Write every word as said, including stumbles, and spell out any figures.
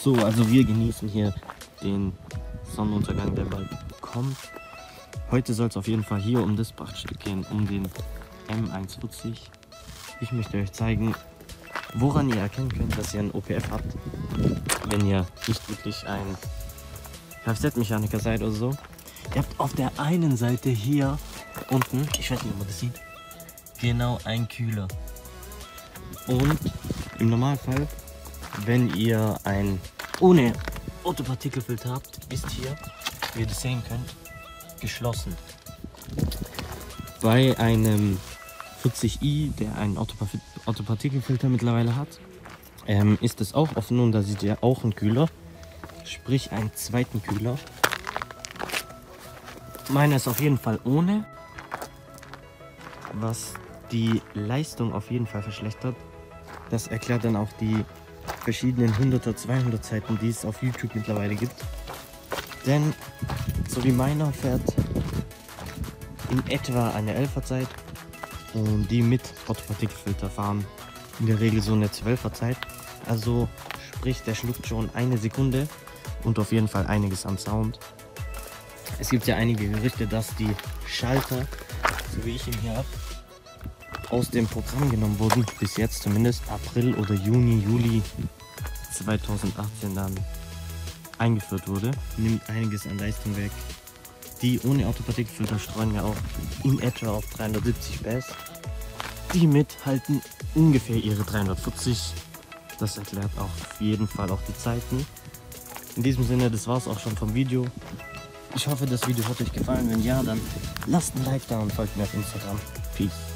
So, also wir genießen hier den Sonnenuntergang, der bald kommt. Heute soll es auf jeden Fall hier um das Prachtstück gehen, um den M eins vierzig. Ich möchte euch zeigen, woran ihr erkennen könnt, dass ihr ein O P F habt, wenn ihr nicht wirklich ein Kfz-Mechaniker seid oder so. Ihr habt auf der einen Seite hier unten, ich weiß nicht, ob man das sieht, genau ein Kühler. Und im Normalfall, wenn ihr ein ohne Autopartikelfilter habt, ist hier, wie ihr das sehen könnt, geschlossen. Bei einem vierzig i, der einen Autopartikelfilter mittlerweile hat, ähm, ist es auch offen und da seht ihr auch einen Kühler, sprich einen zweiten Kühler. Meiner ist auf jeden Fall ohne, was die Leistung auf jeden Fall verschlechtert. Das erklärt dann auch die verschiedenen hunderter, zweihundert Seiten, die es auf YouTube mittlerweile gibt. Denn so wie meiner fährt in etwa eine elfer Zeit und die mit Autopartikelfilter fahren in der Regel so eine zwölfer Zeit. Also sprich, der schluckt schon eine Sekunde und auf jeden Fall einiges an Sound. Es gibt ja einige Gerüchte, dass die Schalter, so wie ich ihn hier habe, aus dem Programm genommen wurden, bis jetzt zumindest April oder Juni, Juli zweitausendachtzehn dann eingeführt wurde. Nimmt einiges an Leistung weg. Die ohne Autopartikelfilter streuen ja auch in etwa auf dreihundertsiebzig Bass. Die mit halten ungefähr ihre dreihundertvierzig. Das erklärt auch auf jeden Fall auch die Zeiten. In diesem Sinne, das war es auch schon vom Video. Ich hoffe, das Video hat euch gefallen. Wenn ja, dann lasst ein Like da und folgt mir auf Instagram. Peace.